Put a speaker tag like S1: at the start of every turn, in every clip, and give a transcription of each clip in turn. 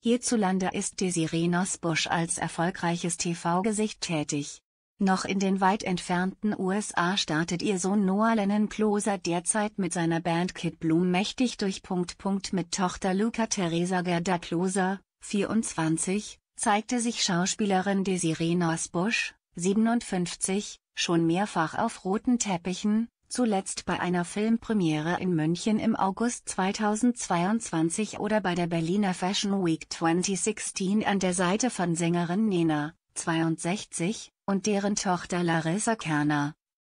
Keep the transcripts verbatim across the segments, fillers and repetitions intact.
S1: Hierzulande ist Desiree Nosbusch als erfolgreiches T V-Gesicht tätig. Noch in den weit entfernten U S A startet ihr Sohn Noah Lennon Closer derzeit mit seiner Band Kid Bloom mächtig durch. Mit Tochter Luca Teresa Gerda Closer, vierundzwanzig, zeigte sich Schauspielerin Desiree Nosbusch, siebenundfünfzig, schon mehrfach auf roten Teppichen, zuletzt bei einer Filmpremiere in München im August zweitausendzweiundzwanzig oder bei der Berliner Fashion Week zwanzig sechzehn an der Seite von Sängerin Nena, zweiundsechzig, und deren Tochter Larissa Kerner.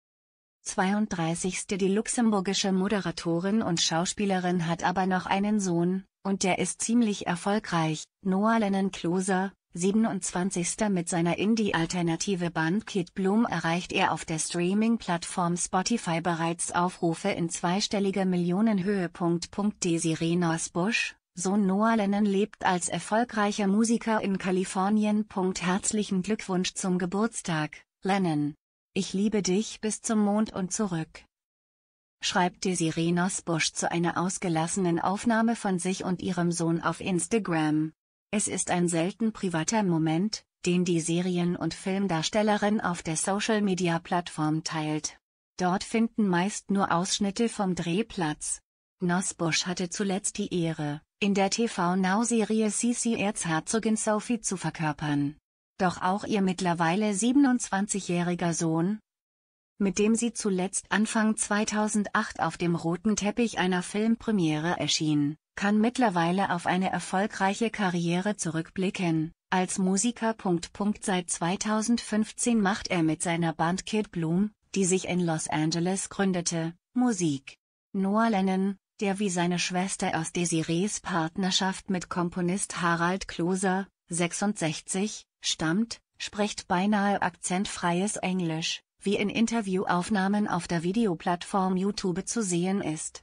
S1: zweiunddreißig. Die luxemburgische Moderatorin und Schauspielerin hat aber noch einen Sohn, und der ist ziemlich erfolgreich. Noah Lennon Closer, siebenundzwanzig. Mit seiner Indie-Alternative Band Kid Bloom erreicht er auf der Streaming-Plattform Spotify bereits Aufrufe in zweistelliger Millionenhöhe. Desiree Nosbusch, Sohn Noah Lennon, lebt als erfolgreicher Musiker in Kalifornien. Herzlichen Glückwunsch zum Geburtstag, Lennon. Ich liebe dich bis zum Mond und zurück, schreibt Desiree Nosbusch zu einer ausgelassenen Aufnahme von sich und ihrem Sohn auf Instagram. Es ist ein selten privater Moment, den die Serien- und Filmdarstellerin auf der Social-Media-Plattform teilt. Dort finden meist nur Ausschnitte vom Dreh Platz. Nosbusch hatte zuletzt die Ehre, in der T V-Now-Serie Sisi Erzherzogin Sophie zu verkörpern. Doch auch ihr mittlerweile siebenundzwanzigjähriger Sohn, mit dem sie zuletzt Anfang zweitausendacht auf dem roten Teppich einer Filmpremiere erschien, kann mittlerweile auf eine erfolgreiche Karriere zurückblicken. Als Musiker. Seit zweitausendfünfzehn macht er mit seiner Band Kid Bloom, die sich in Los Angeles gründete, Musik. Noah Lennon, der wie seine Schwester aus Desirees Partnerschaft mit Komponist Harald Closer, sechsundsechzig, stammt, spricht beinahe akzentfreies Englisch, wie in Interviewaufnahmen auf der Videoplattform YouTube zu sehen ist.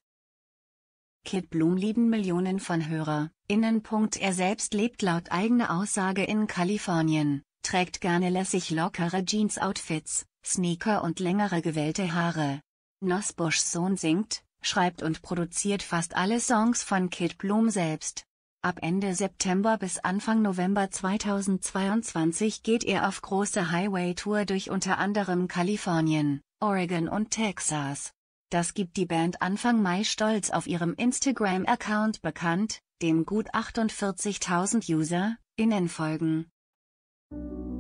S1: Kid Bloom lieben Millionen von HörerInnen. Er selbst lebt laut eigener Aussage in Kalifornien, trägt gerne lässig lockere Jeans-Outfits, Sneaker und längere gewellte Haare. Nosbuschs Sohn singt, schreibt und produziert fast alle Songs von Kid Bloom selbst. Ab Ende September bis Anfang November zweitausendzweiundzwanzig geht er auf große Highway-Tour durch unter anderem Kalifornien, Oregon und Texas. Das gibt die Band Anfang Mai stolz auf ihrem Instagram-Account bekannt, dem gut achtundvierzigtausend UserInnen folgen.